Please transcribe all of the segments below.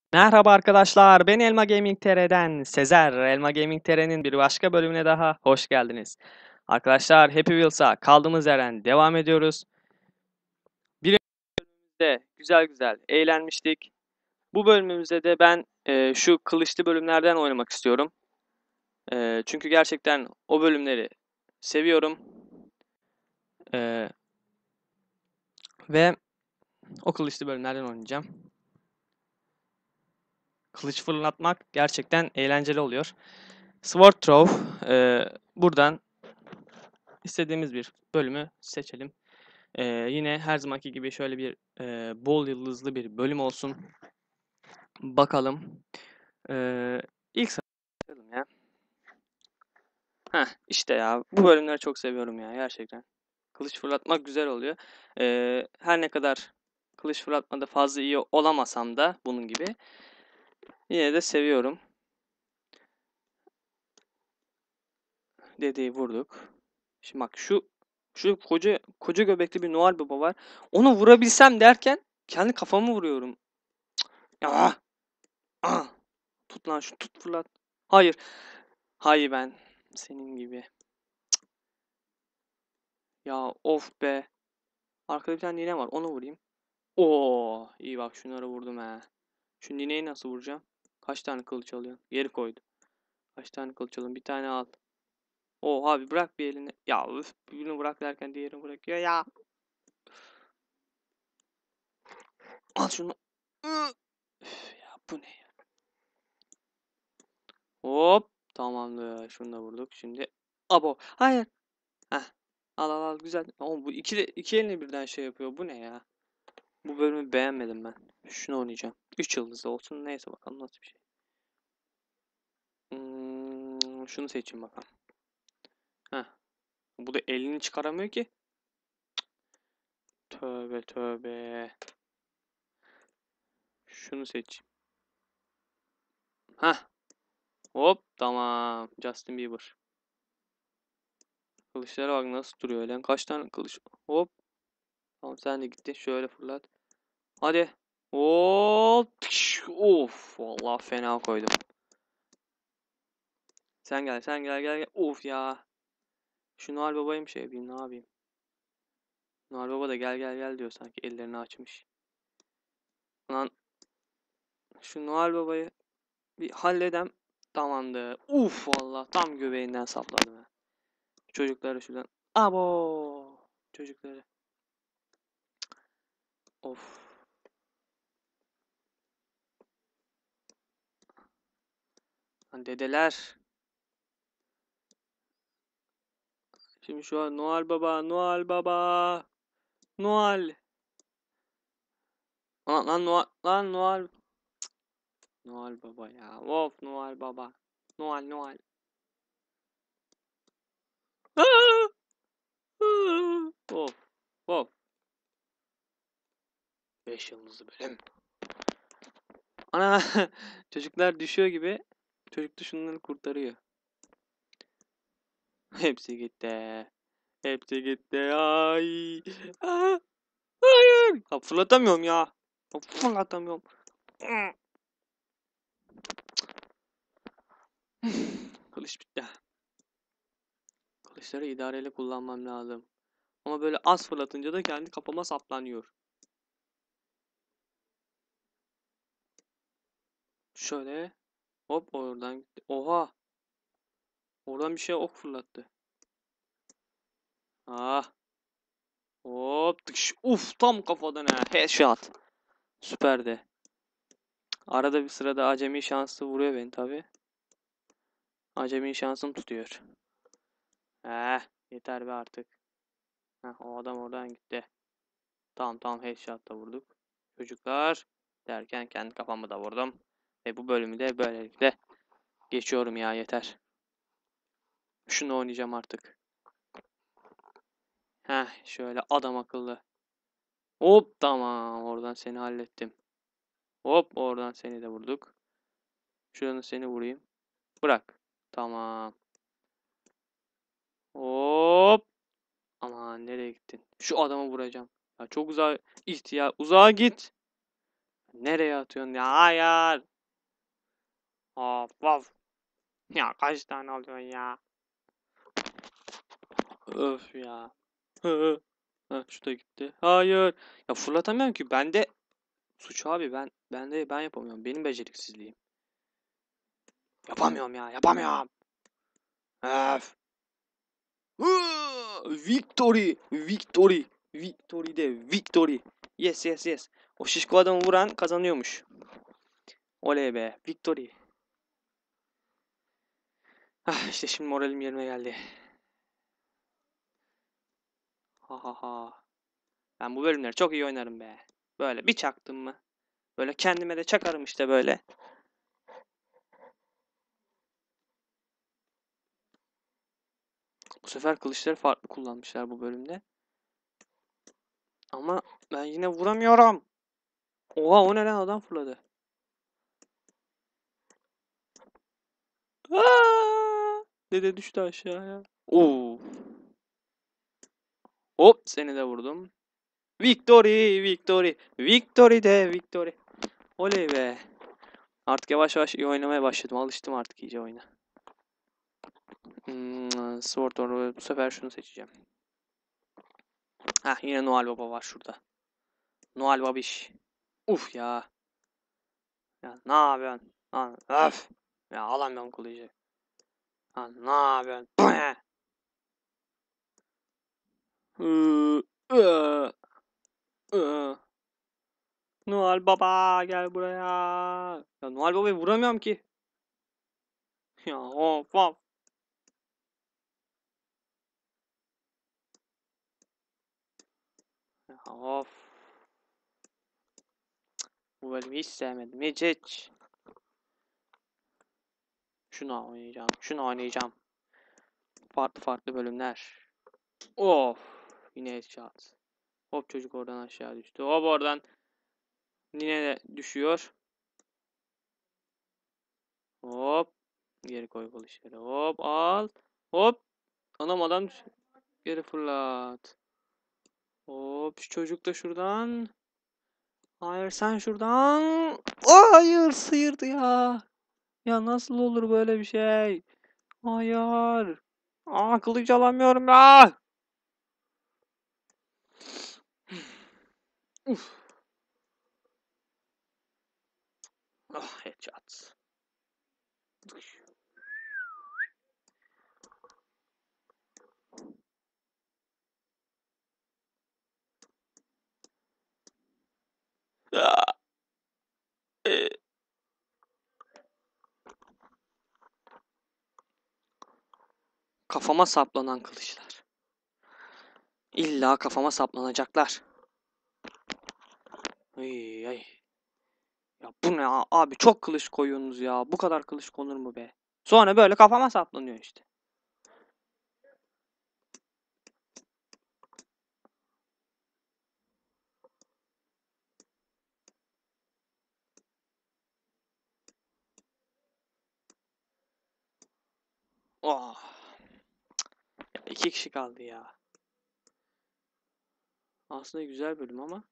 Merhaba arkadaşlar, ben Elma Gaming TR'den Sezer. Elma Gaming TR'nin bir başka bölümüne daha hoş geldiniz. Arkadaşlar Happy Wheels'a kaldığımız yerden devam ediyoruz. Bir bölümümüzde güzel güzel eğlenmiştik. Bu bölümümüzde de ben şu kılıçlı bölümlerden oynamak istiyorum. Çünkü gerçekten o bölümleri seviyorum. E, ve o kılıçlı bölümlerden oynayacağım. Kılıç fırlatmak gerçekten eğlenceli oluyor. Sword Throw, buradan İstediğimiz bir bölümü seçelim. Yine her zamanki gibi şöyle bir bol yıldızlı bir bölüm olsun. Bakalım. İlk sayalım ya. İşte ya bu bölümleri çok seviyorum ya gerçekten. Kılıç fırlatmak güzel oluyor. Her ne kadar kılıç fırlatmada fazla iyi olamasam da bunun gibi yine de seviyorum. Dedeyi vurduk. Şimdi bak şu koca göbekli bir Noel Baba var. Onu vurabilsem derken kendi kafamı vuruyorum. Ya. Ah! Tut lan şu tut fırlat. Hayır. Hayır ben. Senin gibi. Ya of be. Arkada bir tane nine var. Onu vurayım. Oo, iyi bak şunları vurdum he. Şu nineyi nasıl vuracağım? Kaç tane kılıç alıyorsun? Geri koydu. Kaç tane kılıç alıyorsun? Bir tane al. Oha abi bırak bir elini. Ya üf, birini bırak derken diğerini bırakıyor ya. Al şunu. Üf, ya bu ne ya? Hop. Tamamdır. Şunu da vurduk. Şimdi. Abo. Hayır. Heh. Al al al güzel. Oğlum bu iki elini birden şey yapıyor. Bu ne ya? Bu bölümü beğenmedim ben. Şunu oynayacağım. 3 yıldızlı olsun. Neyse bakalım nasıl bir şey. Şunu seçeyim bakalım. Heh. Bu da elini çıkaramıyor ki. Tövbe tövbe. Şunu seçeyim. Heh. Hop tamam. Justin Bieber. Kılıçlara bak nasıl duruyor lan. Kaç tane kılıç. Hop. Tamam sen de gittin. Şöyle fırlat. Hadi. Hop. Tış. Of. Vallahi fena koydum. Sen gel sen gel. Of ya. Şu Noel Baba'yı şey yapayım ne yapayım. Noel Baba da gel diyor sanki ellerini açmış. Lan şu Noel Baba'yı bir halledem. Tamamdır. Uf valla tam göbeğinden sapladım ha. Çocukları şuradan. Abo. Çocukları. Of. Lan dedeler. Şimdi şu an Noel Baba. Noel Baba. Noel. Lan Noel. Lan Noel. Noel Baba ya. Of Noel Baba. Noel. Aa! Of. Of. 5 yıldızlı bölüm. Ana çocuklar düşüyor gibi çocuk da şunları kurtarıyor. Hepsi gitti. Hepsi gitti. Ay. Aa, hayır. Ya fırlatamıyorum ya. Ya fırlatamıyorum. Kılıç bitti. Kılıçları idareli kullanmam lazım. Ama böyle az fırlatınca da kendi kafama saplanıyor. Şöyle. Hop oradan gitti. Oha. Oradan bir şey ok fırlattı. Ah. Hop. Tıkış. Uf tam kafadan ha. Headshot. Süperdi. Arada bir sırada acemi şansı vuruyor beni tabi. Acemi şansım tutuyor. Yeter be artık. O adam oradan gitti. Tamam headshot da vurduk. Çocuklar derken kendi kafamı da vurdum. Ve bu bölümü de böylelikle geçiyorum ya yeter. Şunu oynayacağım artık. Şöyle adam akıllı. Hop tamam oradan seni hallettim. Hop oradan seni de vurduk. Şuradan seni vurayım. Bırak. Tamam. Hop. Aman nereye gittin? Şu adamı vuracağım. Ya çok uzağa uzağa git. Nereye atıyorsun ya? Hayır. Of of. Ya kaç tane alıyorsun ya? Öf ya. Hı. Ha, şu da gitti. Hayır. Ya fırlatamıyorum ki. Bende suç abi. Ben yapamıyorum. Benim beceriksizliğim. Yapamıyorum ya. Yapamıyorum. Öf. Victory. Victory. Victory de victory. Yes yes yes. O şişko adamı vuran kazanıyormuş. Oley be. Victory. Ah işte şimdi moralim yerine geldi. Ha ha ha. Ben bu bölümleri çok iyi oynarım be. Böyle bir çaktım mı? Böyle kendime de çakarım işte böyle. Bu sefer kılıçları farklı kullanmışlar bu bölümde. Ama ben yine vuramıyorum. Oha o ne lan adam fırladı. Aa! Dede düştü aşağıya. Oo. Hop seni de vurdum. Victory, victory. Victory de victory. Oley be. Artık yavaş yavaş iyi oynamaya başladım. Alıştım artık iyice oyuna. Sword or bu sefer şunu seçeceğim. Hah yine Noel Baba var şurada. Noel Babiş. Uf ya. Ya ne yapıyorsun? Lan öf. Ya alamıyorum kılıcı. Lan ne yapıyorsun? Bu ne? Iı, ıı, ıı. Noel Baba gel buraya. Ya Noel Baba'yı vuramıyorum ki. Ya of of. Ya of. Bu bölümü hiç sevmedim. Hiç. Şunu oynayacağım. Şunu oynayacağım. Farklı farklı bölümler. Of. Yine headshot. Hop çocuk oradan aşağı düştü. Hop oradan Nine de düşüyor. Hop. Geri koy kılıçları. Hop al. Hop. Anam adam geri fırlat. Hop şu çocuk da şuradan. Hayır sen şuradan. Hayır sıyırdı ya. Ya nasıl olur böyle bir şey? Hayır. Kılıç alamıyorum ya. Uf. Headshot. Ah, e. Kafama saplanan kılıçlar. İlla kafama saplanacaklar. Ay ay. Ya bu ne ya? Abi çok kılıç koyuyorsunuz ya. Bu kadar kılıç konur mu be? Sonra böyle kafama saplanıyor işte. Oh. Ya iki kişi kaldı ya. Aslında güzel bölüm ama.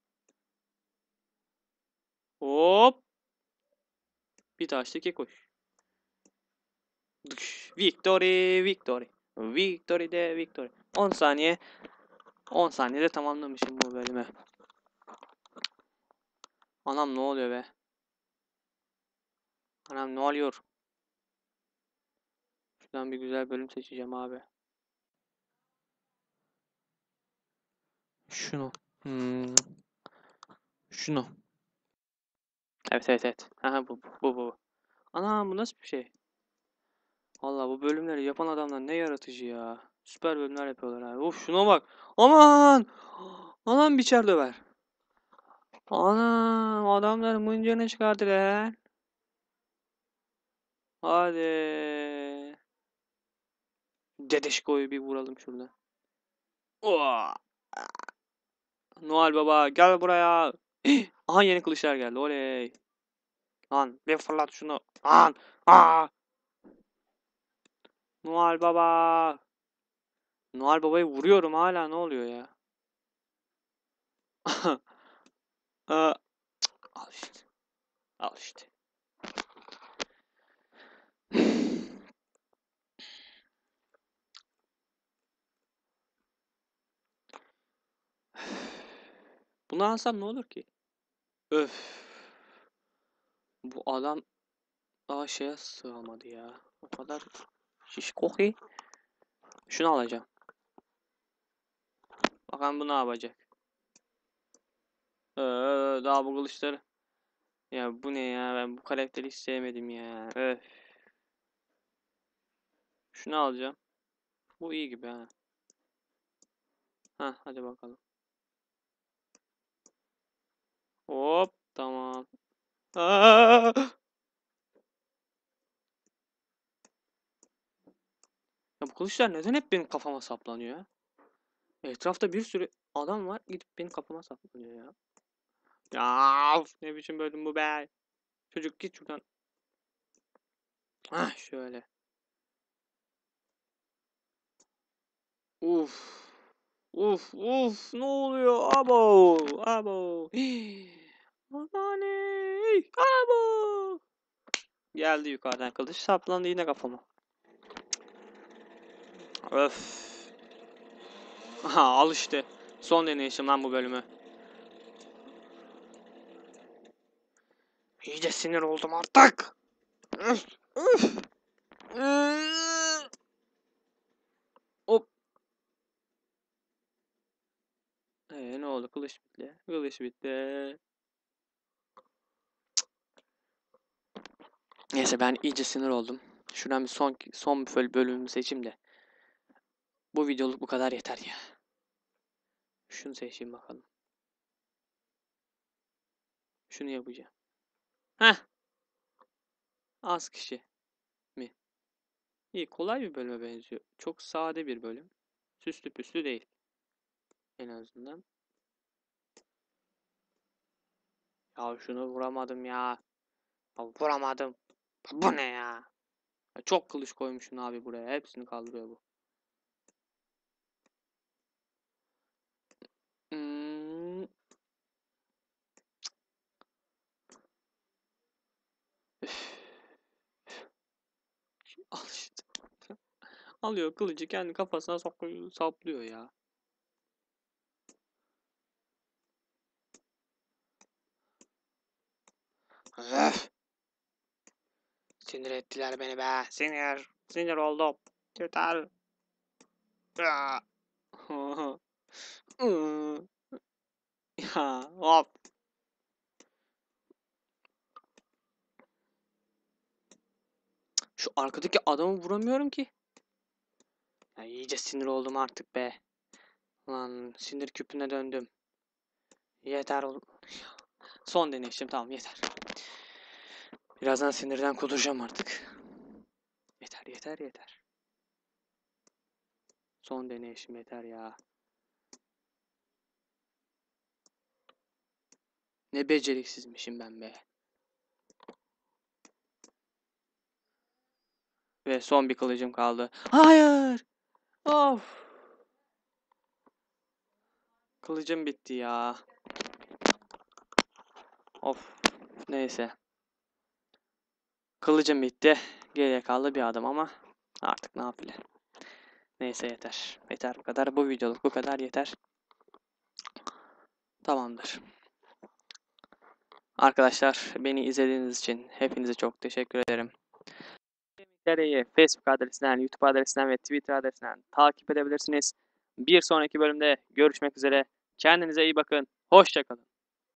Hop. Bir taşla iki kuş. Victory, victory. Victory de victory. 10 saniye. 10 saniyede tamamlamışım bu bölümü. Anam ne oluyor be? Anam ne oluyor? Şuradan bir güzel bölüm seçeceğim abi. Şunu. Şunu. Evet evet evet. Aha bu. Anam bu nasıl bir şey? Vallahi bu bölümleri yapan adamlar ne yaratıcı ya. Süper bölümler yapıyorlar abi. Of şuna bak. Aman! Anam biçer döver. Anam adamlar mıncını çıkardı lan. Hadi. Dedeşko'yu bir vuralım şurada. Oh! Noel Baba gel buraya. Aha yeni kılıçlar geldi. Oley. Lan bir fırlat şunu. Lan. Aa! Noel Baba. Noel Baba'yı vuruyorum hala ne oluyor ya? Aa, Al işte. Al işte. Bunu alsam ne olur ki? Öf. Bu adam daha şeye sığamadı ya. O kadar şişko ki. Şunu alacağım. Bakalım bu ne yapacak. Daha bu kılıçları. Ya bu ne ya? Ben bu karakteri hiç sevmedim ya. Öf. Şunu alacağım. Bu iyi gibi ha. Ha hadi bakalım. Hop tamam. Aa! Ya bu kılıçlar neden hep benim kafama saplanıyor ya? Etrafta bir sürü adam var gidip benim kafama saplanıyor ya. Ya of, ne biçim bölüm bu be. Çocuk git şuradan. Ah şöyle. Uf. Uf uf ne oluyor? Abo. Abo. Amaney. Abo. Geldi yukarıdan kılıç saplandı yine kafama. Öf. Aha al işte. Son deneyişim lan bu bölümü. İyice sinir oldum artık. Üf, üf. Hop. Ne oldu? Kılıç bitti. Kılıç bitti. Neyse ben iyice sinir oldum. Şuradan bir son bir bölümümü seçeyim de. Bu videoluk bu kadar yeter ya. Şunu seçeyim bakalım. Şunu yapacağım. Heh. Az kişi mi? İyi kolay bir bölüme benziyor. Çok sade bir bölüm. Süslü püslü değil. En azından. Ya şunu vuramadım ya. Ya vuramadım. Bu ne ya? Ya çok kılıç koymuşsun abi buraya. Hepsini kaldırıyor bu. Hmm. Üf. Al işte. Alıyor kılıcı kendi kafasına sokuyor, saplıyor ya. Öf. Sinir ettiler beni be. Sinir. Sinir oldum. Yeter. Ya. Ya hop. Şu arkadaki adamı vuramıyorum ki. Ya iyice sinir oldum artık be. Lan sinir küpüne döndüm. Yeter. Son deneyişim tamam yeter. Birazdan sinirden kuduracağım artık. Yeter yeter yeter. Son deneyişim yeter ya. Ne beceriksizmişim ben be. Ve son bir kılıcım kaldı. Hayır. Of. Kılıcım bitti ya. Of. Neyse. Kılıcım bitti. Geriye kaldı bir adım ama artık ne yapayım. Neyse yeter. Yeter bu kadar. Bu videoluk bu kadar yeter. Tamamdır. Arkadaşlar beni izlediğiniz için hepinize çok teşekkür ederim. TR'yi Facebook adresinden, YouTube adresinden ve Twitter adresinden takip edebilirsiniz. Bir sonraki bölümde görüşmek üzere. Kendinize iyi bakın. Hoşça kalın.